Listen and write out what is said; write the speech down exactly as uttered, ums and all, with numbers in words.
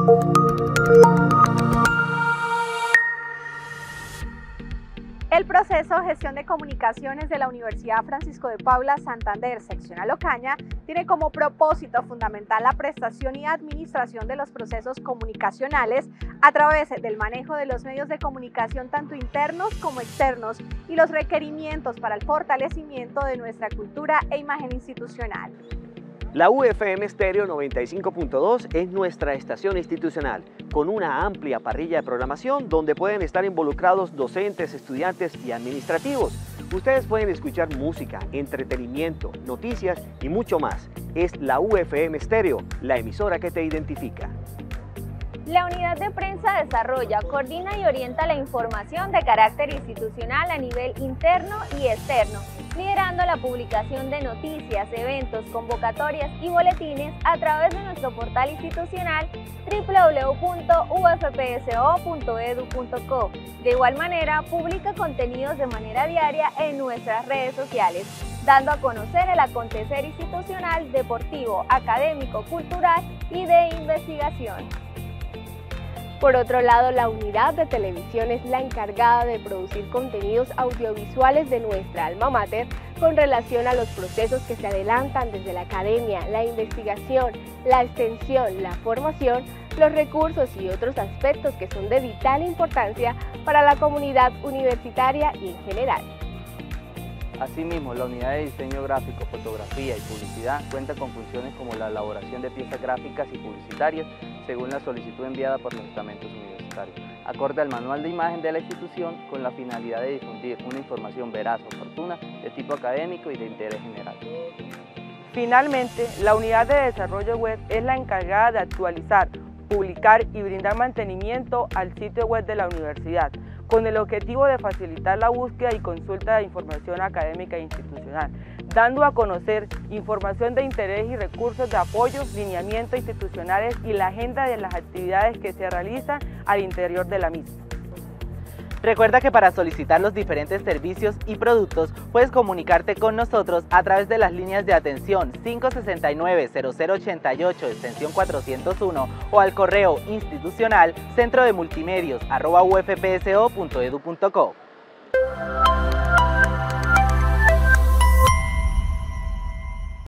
El proceso Gestión de Comunicaciones de la Universidad Francisco de Paula Santander, seccional Ocaña, tiene como propósito fundamental la prestación y administración de los procesos comunicacionales a través del manejo de los medios de comunicación tanto internos como externos y los requerimientos para el fortalecimiento de nuestra cultura e imagen institucional. La U F M Estéreo noventa y cinco punto dos es nuestra estación institucional, con una amplia parrilla de programación donde pueden estar involucrados docentes, estudiantes y administrativos. Ustedes pueden escuchar música, entretenimiento, noticias y mucho más. Es la U F M Estéreo, la emisora que te identifica. La unidad de prensa desarrolla, coordina y orienta la información de carácter institucional a nivel interno y externo, liderando la publicación de noticias, eventos, convocatorias y boletines a través de nuestro portal institucional doble u doble u doble u punto u f p s o punto e d u punto co. De igual manera, publica contenidos de manera diaria en nuestras redes sociales, dando a conocer el acontecer institucional, deportivo, académico, cultural y de investigación. Por otro lado, la unidad de televisión es la encargada de producir contenidos audiovisuales de nuestra alma mater con relación a los procesos que se adelantan desde la academia, la investigación, la extensión, la formación, los recursos y otros aspectos que son de vital importancia para la comunidad universitaria y en general. Asimismo, la unidad de diseño gráfico, fotografía y publicidad cuenta con funciones como la elaboración de piezas gráficas y publicitarias según la solicitud enviada por los estamentos universitarios, acorde al manual de imagen de la institución con la finalidad de difundir una información veraz o oportuna de tipo académico y de interés general. Finalmente, la unidad de desarrollo web es la encargada de actualizar, publicar y brindar mantenimiento al sitio web de la universidad, con el objetivo de facilitar la búsqueda y consulta de información académica e institucional, dando a conocer información de interés y recursos de apoyo, lineamientos institucionales y la agenda de las actividades que se realizan al interior de la misma. Recuerda que para solicitar los diferentes servicios y productos puedes comunicarte con nosotros a través de las líneas de atención cinco sesenta y nueve, cero cero ochenta y ocho, extensión cuatrocientos uno o al correo institucional centro de multimedios arroba u f p s o punto e d u punto co.